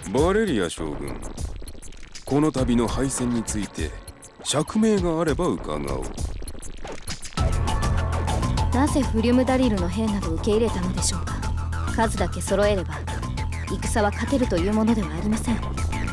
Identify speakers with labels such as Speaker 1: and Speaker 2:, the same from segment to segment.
Speaker 1: バレリア将軍、この度の敗戦について釈明があれば伺おう。
Speaker 2: なぜフリュムダリルの兵など受け入れたのでしょうか。数だけ揃えれば戦は勝てるというものではありません。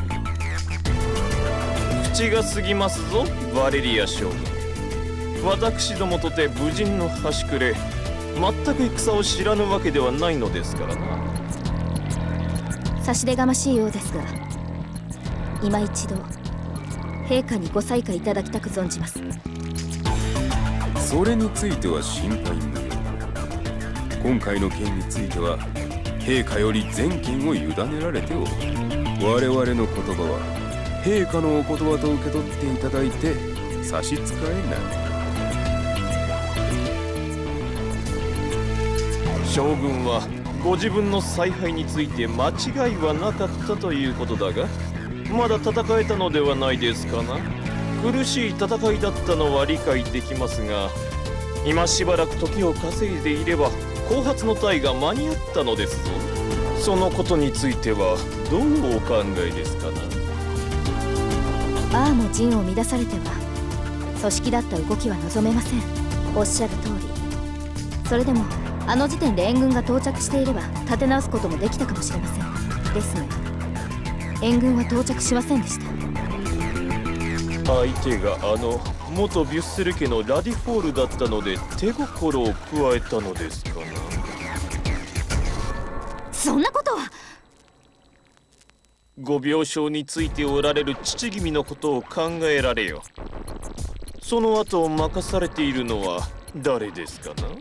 Speaker 3: 口が過ぎますぞバレリア将軍。私どもとて武人の端くれ、全く戦を知らぬわけではないのですからな。
Speaker 2: 差し出がましいようですが、今一度陛下にご裁可いただきたく存じます。
Speaker 1: それについては心配無用。今回の件については陛下より全権を委ねられておる。我々の言葉は陛下のお言葉と受け取っていただいて差し支えない。
Speaker 3: 将軍はご自分の采配について間違いはなかったということだが、まだ戦えたのではないですかな。苦しい戦いだったのは理解できますが、今しばらく時を稼いでいれば後発の隊が間に合ったのですぞ。そのことについてはどうお考えですかな。
Speaker 2: アーも陣を乱されては組織だった動きは望めません。おっしゃる通り。それでもあの時点で援軍が到着していれば立て直すこともできたかもしれません。ですが援軍は到着しませんでした。
Speaker 3: 相手が元ビュッセル家のラディフォールだったので手心を加えたのですかな。
Speaker 2: そんなことは。
Speaker 3: ご病床についておられる父君のことを考えられよ。その後を任されているのは誰ですかな。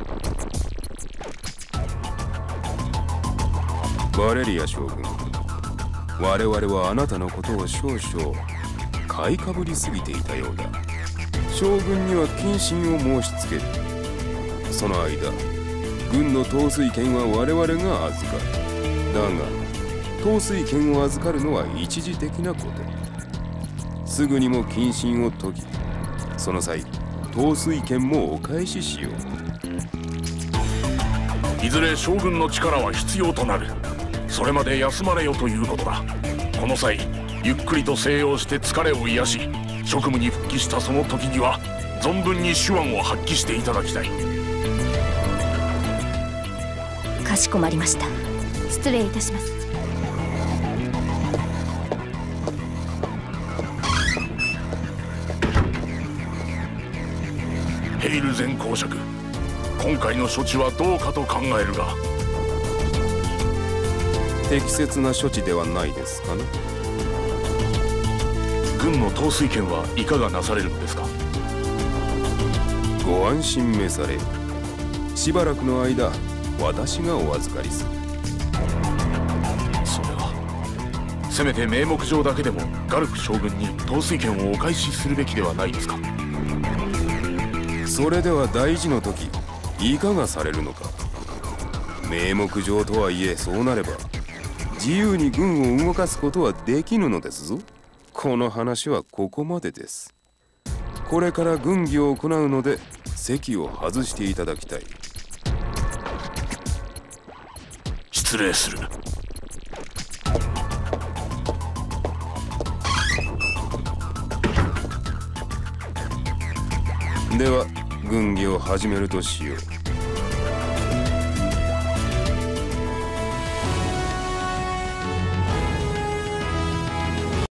Speaker 1: バレリア将軍、我々はあなたのことを少々買いかぶりすぎていたようだ。将軍には謹慎を申し付ける。その間軍の統帥権は我々が預かる。だが統帥権を預かるのは一時的なこと。すぐにも謹慎を解き、その際統帥権もお返ししよ
Speaker 4: う。いずれ将軍の力は必要となる。それまで休まれよということだ。この際ゆっくりと静養して疲れを癒し、職務に復帰したその時には存分に手腕を発揮していただきたい。
Speaker 2: かしこまりました。失礼いたします。
Speaker 4: ヘイル前公爵、今回の処置はどうかと考えるが。
Speaker 1: 適切な処置ではないですかね。
Speaker 4: 軍の統帥権はいかがなされるのですか。
Speaker 1: ご安心召され。しばらくの間私がお預かりする。
Speaker 4: それはせめて名目上だけでもガルフ将軍に統帥権をお返しするべきではないですか。
Speaker 1: それでは大事の時いかがされるのか。名目上とはいえそうなれば自由に軍を動かすことはできぬのですぞ。この話はここまでです。これから軍議を行うので席を外していただきたい。
Speaker 4: 失礼する。
Speaker 1: では軍議を始めるとしよう。